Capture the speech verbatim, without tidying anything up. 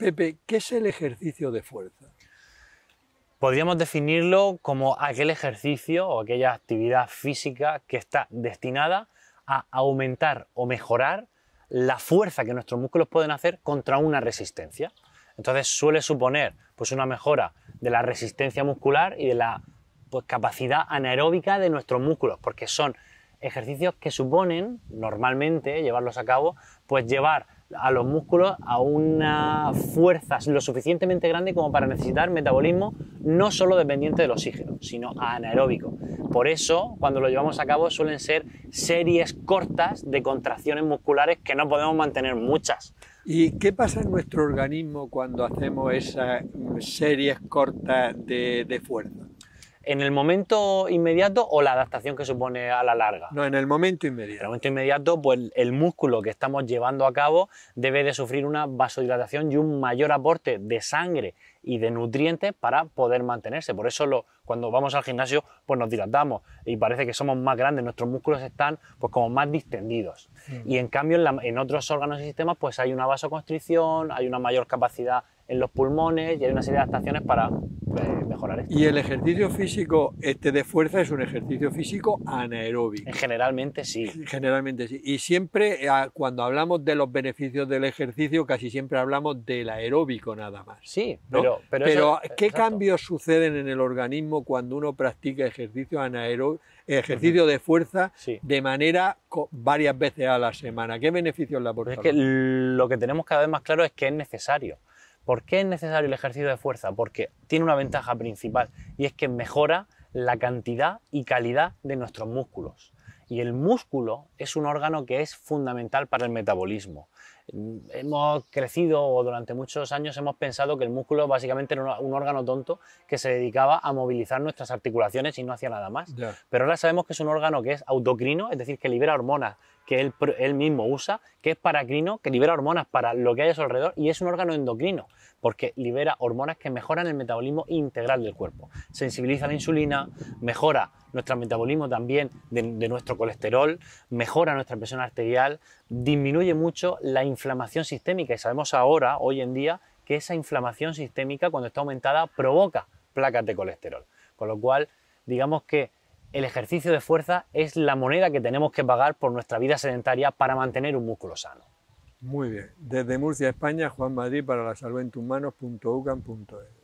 Pepe, ¿qué es el ejercicio de fuerza? Podríamos definirlo como aquel ejercicio o aquella actividad física que está destinada a aumentar o mejorar la fuerza que nuestros músculos pueden hacer contra una resistencia. Entonces suele suponer pues, una mejora de la resistencia muscular y de la pues, capacidad anaeróbica de nuestros músculos, porque son ejercicios que suponen, normalmente, llevarlos a cabo, pues llevar a los músculos a una fuerza lo suficientemente grande como para necesitar metabolismo no solo dependiente del oxígeno, sino anaeróbico. Por eso, cuando lo llevamos a cabo, suelen ser series cortas de contracciones musculares que no podemos mantener muchas. ¿Y qué pasa en nuestro organismo cuando hacemos esas series cortas de, de fuerza? ¿En el momento inmediato o la adaptación que supone a la larga? No, en el momento En inmediato. el momento inmediato, pues el músculo que estamos llevando a cabo debe de sufrir una vasodilatación y un mayor aporte de sangre y de nutrientes para poder mantenerse. Por eso lo, cuando vamos al gimnasio pues nos dilatamos y parece que somos más grandes, nuestros músculos están pues como más distendidos. Mm. Y en cambio en, la, en otros órganos y sistemas pues hay una vasoconstricción, hay una mayor capacidad en los pulmones y hay una serie de adaptaciones para eh, mejorar esto. Y el ejercicio físico este de fuerza es un ejercicio físico anaeróbico. Generalmente sí. Generalmente sí. Y siempre cuando hablamos de los beneficios del ejercicio casi siempre hablamos del aeróbico nada más. Sí, ¿no? pero... Pero, pero eso, ¿qué exacto. cambios suceden en el organismo cuando uno practica ejercicio anaeróbico, ejercicio uh-huh. de fuerza sí. de manera varias veces a la semana? ¿Qué beneficios le aporta? Es que lo que tenemos cada vez más claro es que es necesario. ¿Por qué es necesario el ejercicio de fuerza? Porque tiene una ventaja principal y es que mejora la cantidad y calidad de nuestros músculos. Y el músculo es un órgano que es fundamental para el metabolismo. Hemos crecido o durante muchos años hemos pensado que el músculo básicamente era un órgano tonto que se dedicaba a movilizar nuestras articulaciones y no hacía nada más. Yeah. Pero ahora sabemos que es un órgano que es autocrino, es decir, que libera hormonas que él, él mismo usa, que es paracrino, que libera hormonas para lo que hay a su alrededor, y es un órgano endocrino, porque libera hormonas que mejoran el metabolismo integral del cuerpo. Sensibiliza la insulina, mejora nuestro metabolismo también de, de nuestro colesterol, mejora nuestra presión arterial, disminuye mucho la inflamación sistémica, y sabemos ahora, hoy en día, que esa inflamación sistémica, cuando está aumentada, provoca placas de colesterol. Con lo cual, digamos que el ejercicio de fuerza es la moneda que tenemos que pagar por nuestra vida sedentaria para mantener un músculo sano. Muy bien. Desde Murcia, España, Juan Madrid para la salud en tus manos punto u c a m punto e s.